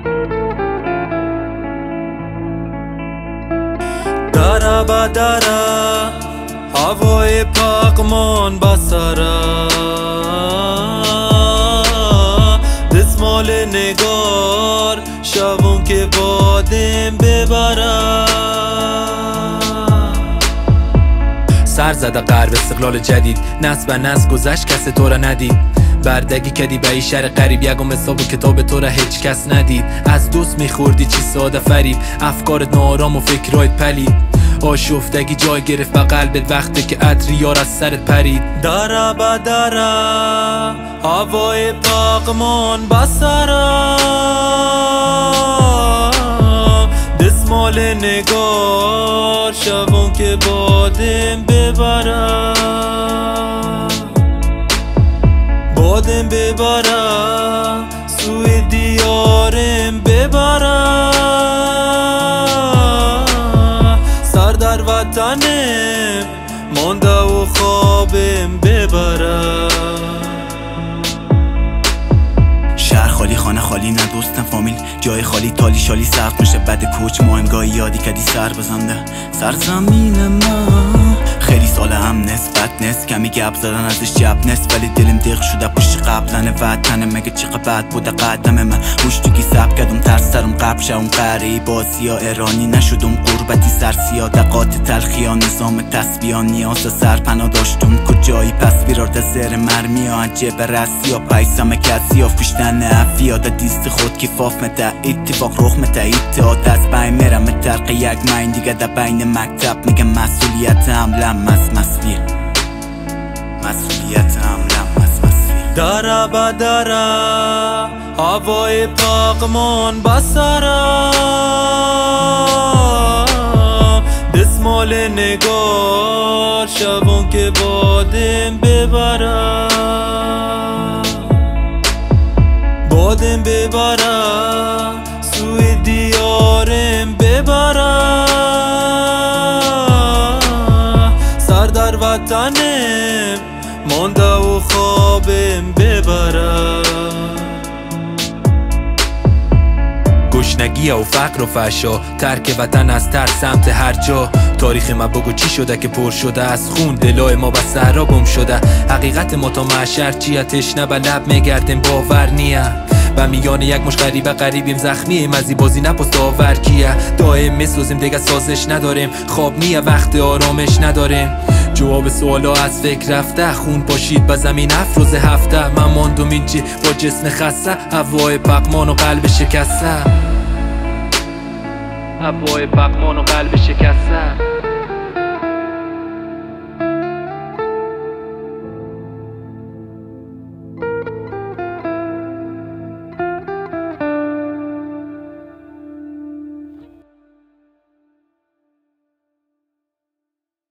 دره به دره هوای پاکمان بسره، دستمال نگار شبم که بادم ببره. سر زده غرب استقلال جدید، نسل به نسل گذشت کس تو را ندید. بردگی کدی به ای شهر قریب، یکم حساب و کتاب تو را هیچ کس ندید. از دوست میخوردی چی ساده فریب، افکارت نارام و فکرایت پلید. آشفتگی جای گرفت به قلبت وقتی که عطر یار از سرت پرید. دره به دره هوای پاکمان بسره، دستمال نگار شبم که بادم ببره. بادم ببره سوی دیارم ببره، سر در وطنم مانده و خوابم ببره. شهر خالی خانه خالی، نه دوستم فامیل جای خالی، تالی شالی سخت میشه بعد کوچ ماهم گاهی یادی کدی سر بزنده. سرزمین ما خیلی سال هم نسبت نست، کمی گپ زدن ازش جب نست، ولی دلم دیق شده پشت قبلن وطنه. مگه چقدر بد بوده قدم من، مشتوکی سب کردم ترس سرم قبل شم غریب آسیا ایرانی نشدم قربتی سرسیا دقات تلخیا نظام تصویان نیاز سرپنا داشتم کجایی پس بیرارد زیر مرمی ها عجب رسی ها پیسم کسی ها فشتن افیا ده دیست خود کفاف مته اتفاق روخ مته اتحاد از بین میرم ترق یک مین دیگه ده بین مکتب میگه مسئولیت حملم از مسئولیه، مسئولیت حملم از مسئولیه. دره به دره هوای پاکمان بسره، دستمال نگار شبم که بادم ببره. بادم ببره سوی دیارم ببره، سر در وطنم مانده و خوابم ببره. گشنگی و فقر و فحشا، ترک وطن از ترس سمت هر جا. تاریخ ما بگو چی شده که پر شده از خون، دلای ما به صحرا گم شده. حقیقت ما تا محشر چیه، تشنه به لب میگردیم باور نیه. و میان یک مش غریبه غریبیم زخمیم از این بازی نپست آور کیه. دائم میسوزیم دیگه سازش نداریم، خواب نیه وقت آرامش نداریم. جواب سوالا از فکر رفته، خون پاشید به زمین افروز هفته. من ماندم اینجی با جسم خسته، هوای پاکمان و قلب شکسته، هوای پاکمان و قلب شکسته.